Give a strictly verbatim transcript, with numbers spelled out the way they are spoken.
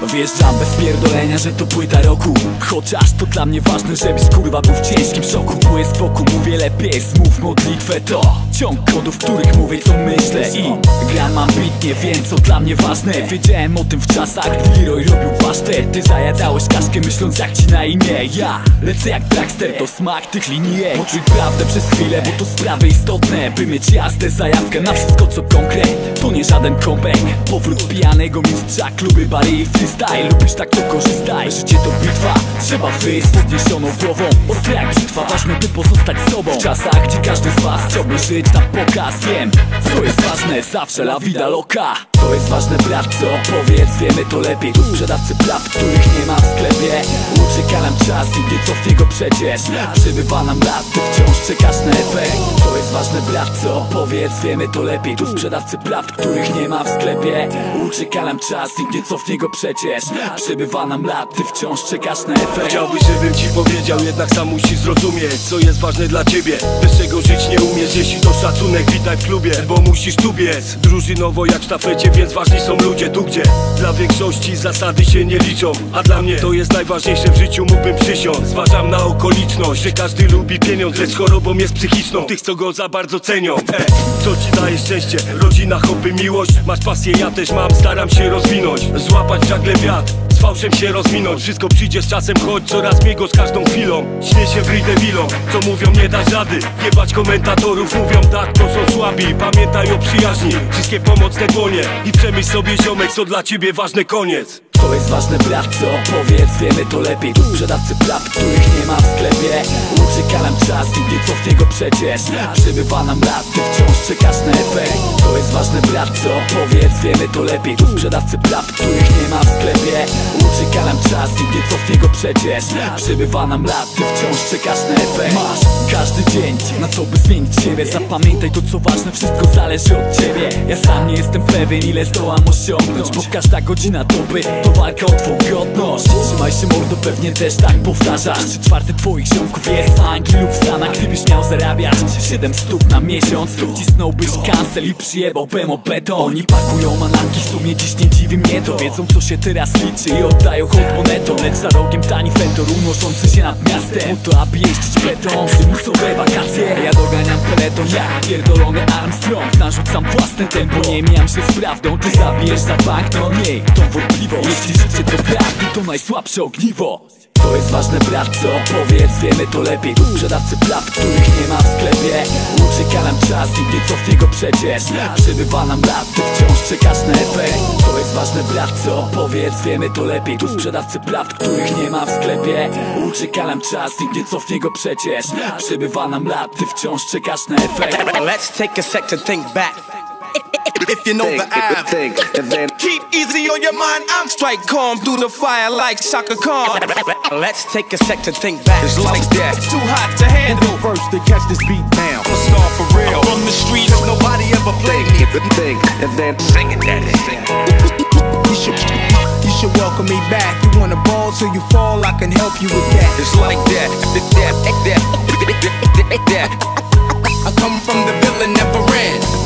Wjeżdżam bez pierdolenia, że to płyta roku. Chociaż to dla mnie ważne, żebyś kurwa był w ciężkim szoku. Tu jest wokół, mówię lepiej, zmów modlitwę. To ciąg kodów, w których mówię co myślę. I gram ambitnie, wiem co dla mnie ważne. Wiedziałem o tym w czasach, gdy Leroy robił pasztet. Ty zajadałeś kaszkę myśląc jak ci na imię. Ja lecę jak Dragster, to smak tych linijek. Poczuj prawdę przez chwilę, bo to sprawy istotne. By mieć jasne, zajawkę na wszystko co konkret. To nie żaden comeback, powrót pijanego mistrza. Kluby, bary i freestyle, lubisz tak to korzystaj. Życie to bitwa, trzeba wyjść z podniesioną głową. Ostry jak brzytwa, ważne by pozostać sobą. W czasach, gdzie każdy z was chciałby żyć na pokaz. Wiem, co jest ważne, zawsze la vida loca. Co jest ważne, brat, co powiedz, wiemy to lepiej. Tu sprzedawcy prawd, których nie ma w sklepie. Ucieka nam czas i wie co w niego przecież. Przybywa nam lat, ty wciąż czekasz na efekt. Co jest ważne, brat, co powiedz, wiemy to lepiej. Tu sprzedawcy prawd, których nie ma w sklepie. Ucieka nam czas i wie co w niego przecież. Przybywa nam lat, ty wciąż czekasz na efekt. Chciałbyś, żebym ci powiedział, jednak sam musisz zrozumieć, co jest ważne dla ciebie. Bez czego żyć nie umiesz, jeśli to szacunek, witaj w klubie. Bo musisz tu biec, drużynowo jak w sztafecie, więc ważni są ludzie tu, gdzie dla większości zasady się nie liczą. A dla mnie to jest najważniejsze w życiu, mógłbym przysiąc. Zważam na okoliczność, że każdy lubi pieniądz, lecz chorobą jest psychiczną tych, co go za bardzo cenią. E, co ci daje szczęście? Rodzina, hobby, miłość. Masz pasję, ja też mam, staram się rozwinąć. Złapać w żagle wiatr, z fałszem się rozminąć. Wszystko przyjdzie z czasem, choć coraz miego z każdą chwilą. Śmiej się w ryj debilom, co mówią nie da rady. Jebać komentatorów, mówią tak, to są słabi. Pamiętaj o przyjaźni, wszystkie pomocne dłonie. I przemyśl sobie ziomek, co dla ciebie ważne, koniec. Co jest ważne, brat, co powiedz, wiemy to lepiej. Tu sprzedawcy prawd, których nie ma w sklepie. Ucieka nam czas i wie co w niego przecież. Przybywa nam lat, ty wciąż czekasz na efekt. Co jest ważne, brat, co powiedz, wiemy to lepiej. Tu sprzedawcy prawd, których nie ma w sklepie. Ucieka nam czas i wie co w niego przecież. Przybywa nam lat, ty wciąż czekasz na efekt. Masz każdy dzień na to, by zmienić siebie. Zapamiętaj to co ważne, wszystko zależy od ciebie. Ja sam nie jestem pewien, ile zdołam osiągnąć, bo każda godzina doby to walka o twą godność. Trzymaj się mordo, pewnie też tak powtarzasz. Trzy czwarte twoich ziomków jest w Anglii lub w Stanach. Gdybyś miał zarabiać siedem stów na miesiąc, wcisnąłbyś cancel i przyjebał bemo beton. Oni pakują mananki, w sumie dziś nie dziwi mnie to. Wiedzą co się teraz liczy i oddają hołd monetą. Lecz za rogiem tani fendor unoszący się nad miastem. Po to aby jeździć betą, przymusowe wakacje. Ja doganiam peleton jak pierdolony Armstrong. Narzucam własne tempo, nie mijam się z prawdą. Ty zabijesz za bank, no miej tą wątpliwość. Jeśli życie to prawdy, to najsłabsze ogniwo. Co jest ważne, brat, co powiedz, wiemy to lepiej. Tu sprzedawcy prawd, których nie ma w sklepie. Ucieka nam czas i wie co w niego przecież. Przybywa nam lat, ty wciąż czekasz na efekt. Co jest ważne, brat, co powiedz, wiemy to lepiej. Tu sprzedawcy prawd, których nie ma w sklepie. Ucieka nam czas i wie co w niego przecież. Przybywa nam lat, ty wciąż czekasz na efekt. Let's take a sec to think back. If you know think, the Av, think, and then keep easy on your mind. I'm strike calm through the fire like Shaka Khan. Let's take a sec to think back. it's like that. Too hot to handle. First to catch this beat down. I'm a star for real. From the streets, nobody ever played me. Think, think, and then sing it, daddy. Sing it. You should, you should welcome me back. You wanna ball till you fall, I can help you with that. It's like that, that, that, that, that, that. I come from the villain, never ran.